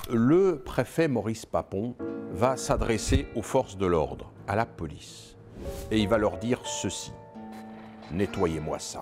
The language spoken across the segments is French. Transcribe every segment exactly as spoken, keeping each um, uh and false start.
le préfet Maurice Papon va s'adresser aux forces de l'ordre, à la police, et il va leur dire ceci: nettoyez-moi ça.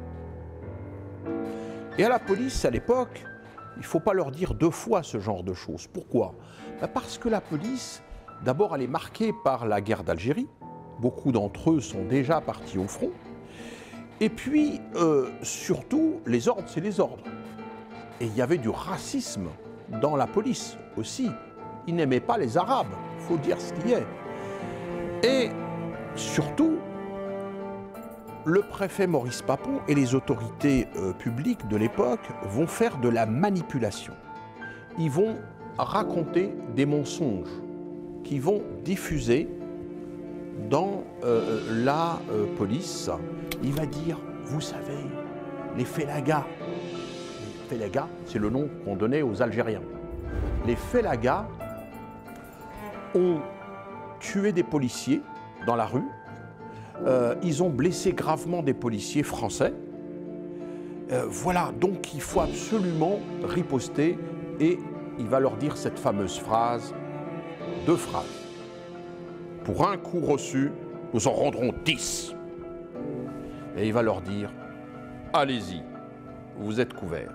Et à la police, à l'époque, il ne faut pas leur dire deux fois ce genre de choses. Pourquoi? Parce que la police, d'abord, elle est marquée par la guerre d'Algérie. Beaucoup d'entre eux sont déjà partis au front. Et puis, euh, surtout, les ordres, c'est les ordres. Et il y avait du racisme dans la police aussi. Ils n'aimaient pas les Arabes, il faut dire ce qu'il y est. Et surtout, le préfet Maurice Papon et les autorités euh, publiques de l'époque vont faire de la manipulation. Ils vont raconter des mensonges qui vont diffuser dans euh, la euh, police. Il va dire, vous savez, les félagas, les félagas, c'est le nom qu'on donnait aux Algériens. Les félagas ont tué des policiers dans la rue. Euh, ils ont blessé gravement des policiers français. Euh, voilà, donc il faut absolument riposter et il va leur dire cette fameuse phrase, deux phrases. Pour un coup reçu, nous en rendrons dix. Et il va leur dire, allez-y, vous êtes couverts.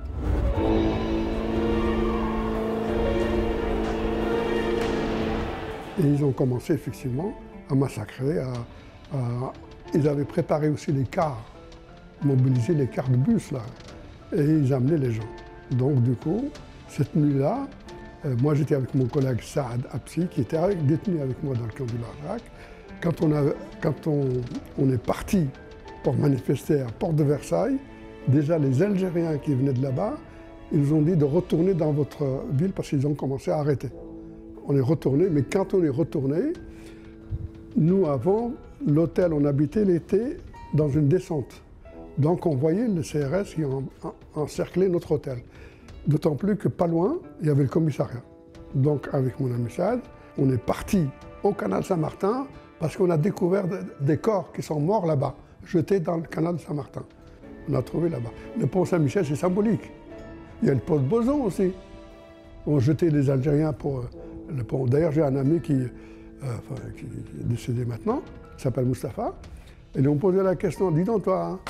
Et ils ont commencé effectivement à massacrer, à, à... ils avaient préparé aussi les cars, mobilisé les cars de bus là, et ils amenaient les gens. Donc du coup, cette nuit-là, euh, moi j'étais avec mon collègue Saad Absi, qui était avec, détenu avec moi dans le camp du Larzac. Quand on, a, quand on, on est parti pour manifester à Porte de Versailles, déjà les Algériens qui venaient de là-bas, ils ont dit de retourner dans votre ville parce qu'ils ont commencé à arrêter. On est retourné, mais quand on est retourné, nous avant, l'hôtel où on habitait, il était dans une descente. Donc on voyait le C R S qui en, en, encerclait notre hôtel. D'autant plus que pas loin, il y avait le commissariat. Donc avec mon ami Saad, on est parti au canal Saint-Martin parce qu'on a découvert des corps qui sont morts là-bas, jetés dans le canal Saint-Martin. On a trouvé là-bas. Le pont Saint-Michel, c'est symbolique. Il y a le pont de Boson aussi. On jetait les Algériens pour euh, le pont. D'ailleurs, j'ai un ami qui, euh, enfin, qui est décédé maintenant, il s'appelle Mustapha. Et ils lui ont posé la question, dis donc toi, hein,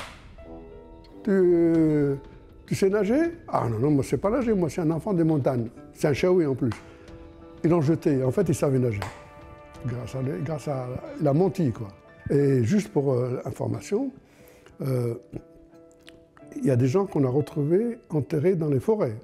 tu, tu sais nager? Ah non, non, moi je ne sais pas nager, moi c'est un enfant des montagnes. C'est un chaoui en plus. Ils l'ont jeté, en fait il savait nager. Grâce à lui, grâce à... Il a menti quoi. Et juste pour euh, information, euh, il y a des gens qu'on a retrouvés enterrés dans les forêts.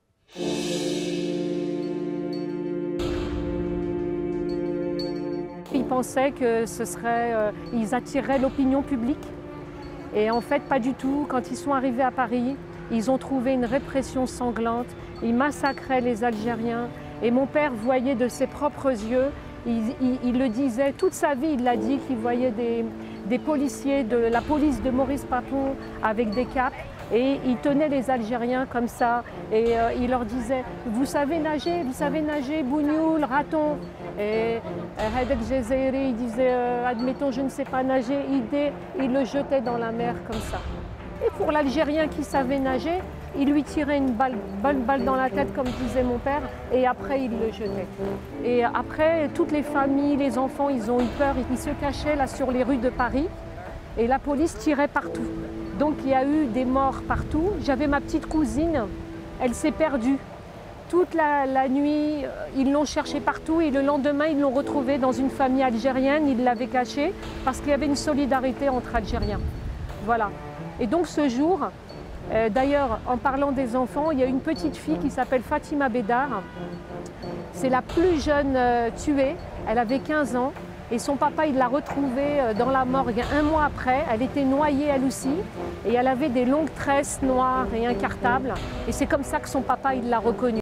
Ils pensaient que ce serait, euh, ils attireraient l'opinion publique. Et en fait, pas du tout. Quand ils sont arrivés à Paris, ils ont trouvé une répression sanglante. Ils massacraient les Algériens. Et mon père voyait de ses propres yeux, il, il, il le disait, toute sa vie, il l'a dit, qu'il voyait des, des policiers de la police de Maurice Papon avec des capes. Et il tenait les Algériens comme ça, et euh, il leur disait « Vous savez nager, vous savez nager, bougnoul, raton ?» Et Hadek Jezairi, il disait euh, « Admettons, je ne sais pas nager », il, dé, il le jetait dans la mer comme ça. Et pour l'Algérien qui savait nager, il lui tirait une balle, bonne balle dans la tête, comme disait mon père, et après il le jetait. Et après, toutes les familles, les enfants, ils ont eu peur, ils se cachaient là sur les rues de Paris, et la police tirait partout. Donc il y a eu des morts partout. J'avais ma petite cousine, elle s'est perdue. Toute la, la nuit, ils l'ont cherchée partout et le lendemain, ils l'ont retrouvée dans une famille algérienne. Ils l'avaient cachée parce qu'il y avait une solidarité entre Algériens. Voilà. Et donc ce jour, euh, d'ailleurs, en parlant des enfants, il y a une petite fille qui s'appelle Fatima Bédar. C'est la plus jeune euh, tuée. Elle avait quinze ans. Et son papa, il l'a retrouvée dans la morgue un mois après. Elle était noyée elle aussi. Et elle avait des longues tresses noires et un cartable. Et c'est comme ça que son papa, il l'a reconnue.